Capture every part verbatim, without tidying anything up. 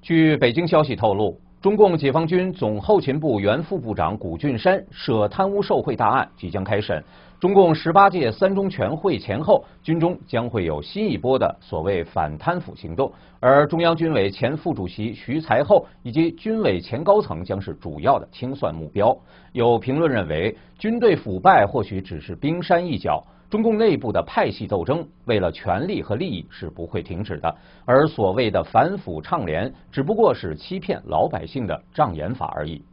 据北京消息透露，中共解放军总后勤部原副部长古俊山涉贪污受贿大案即将开审。中共十八届三中全会前后，军中将会有新一波的所谓反贪腐行动，而中央军委前副主席徐才厚以及军委前高层将是主要的清算目标。有评论认为，军队腐败或许只是冰山一角。中共内部的派系斗争，为了权力和利益是不会停止的，而所谓的反腐倡廉，只不过是欺骗老百姓的障眼法而已。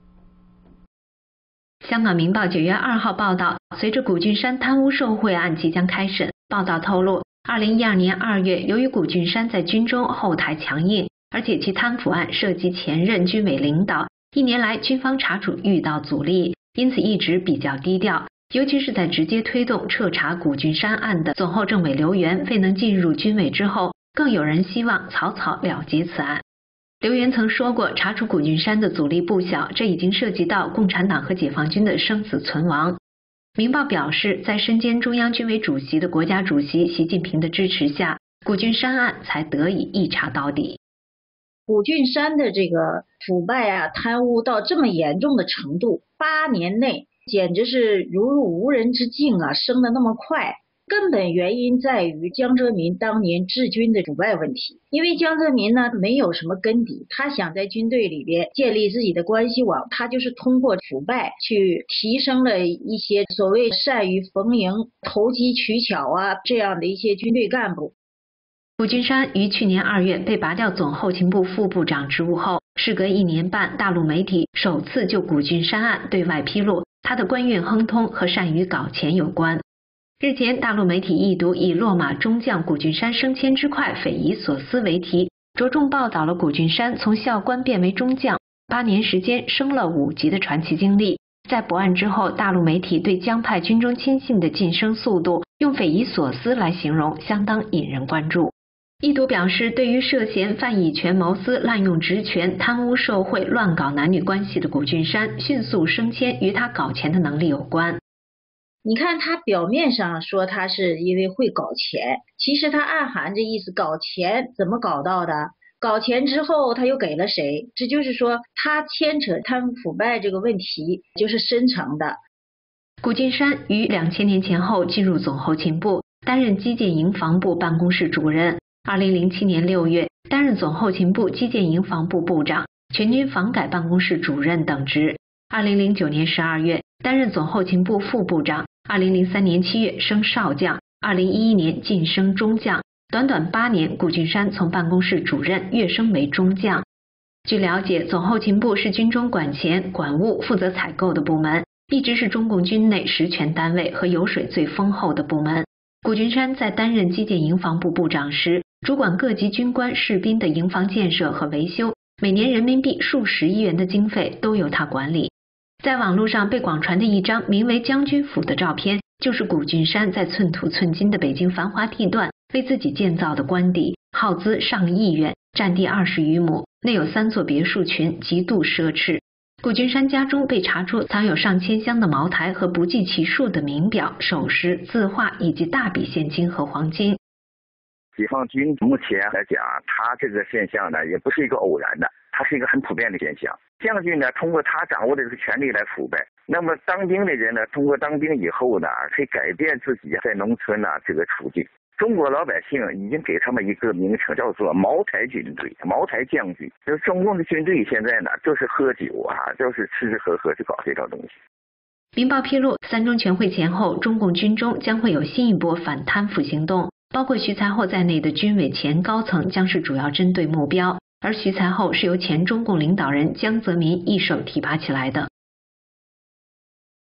香港明报九月二号报道，随着古俊山贪污受贿案即将开审，报道透露，二零一二年二月，由于古俊山在军中后台强硬，而且其贪腐案涉及前任军委领导，一年来军方查处遇到阻力，因此一直比较低调。尤其是在直接推动彻查古俊山案的总后政委刘源未能进入军委之后，更有人希望草草了结此案。刘源曾说过，查处古俊山的阻力不小，这已经涉及到共产党和解放军的生死存亡。明报表示，在身兼中央军委主席的国家主席习近平的支持下，古俊山案才得以一查到底。 古俊山的这个腐败啊、贪污到这么严重的程度，八年内简直是如入无人之境啊，升得那么快。根本原因在于江泽民当年治军的腐败问题。因为江泽民呢没有什么根底，他想在军队里边建立自己的关系网，他就是通过腐败去提升了一些所谓善于逢迎、投机取巧啊这样的一些军队干部。 古俊山于去年二月被拔掉总后勤部副部长职务后，事隔一年半，大陆媒体首次就古俊山案对外披露他的官运亨通和善于搞钱有关。日前，大陆媒体一读以落马中将古俊山升迁之快匪夷所思为题，着重报道了古俊山从校官变为中将，八年时间升了五级的传奇经历。在博案之后，大陆媒体对江派军中亲信的晋升速度用匪夷所思来形容，相当引人关注。一读表示，对于涉嫌犯以权谋私、滥用职权、贪污受贿、乱搞男女关系的古俊山迅速升迁与他搞钱的能力有关。 你看他表面上说他是因为会搞钱，其实他暗含着意思，搞钱怎么搞到的？搞钱之后他又给了谁？这就是说他牵扯贪污腐败这个问题就是深层的。 古俊山于两千年前后进入总后勤部，担任基建营防部办公室主任。二零零七年六月，担任总后勤部基建营防部部长、全军防改办公室主任等职。二零零九年十二月，担任总后勤部副部长。二零零三年七月升少将，二零一一年晋升中将。短短八年，古俊山从办公室主任跃升为中将。据了解，总后勤部是军中管钱、管物、负责采购的部门，一直是中共军内实权单位和油水最丰厚的部门。古俊山在担任基建营防部部长时，主管各级军官士兵的营房建设和维修，每年人民币数十亿元的经费都由他管理。在网络上被广传的一张名为将军府的照片，就是古俊山在寸土寸金的北京繁华地段为自己建造的官邸，耗资上亿元，占地二十余亩，内有三座别墅群，极度奢侈。古俊山家中被查出藏有上千箱的茅台和不计其数的名表、首饰、字画以及大笔现金和黄金。 解放军目前来讲，他这个现象呢，也不是一个偶然的，它是一个很普遍的现象。将军呢，通过他掌握的这个权力来腐败，那么当兵的人呢，通过当兵以后呢，可以改变自己在农村呢这个处境。中国老百姓已经给他们一个名称，叫做茅台军队、茅台将军。就是中共的军队现在呢，就是喝酒啊，就是吃吃喝喝，就搞这套东西。 明报披露，三中全会前后，中共军中将会有新一波反贪腐行动，包括徐才厚在内的军委前高层将是主要针对目标。而徐才厚是由前中共领导人江泽民一手提拔起来的。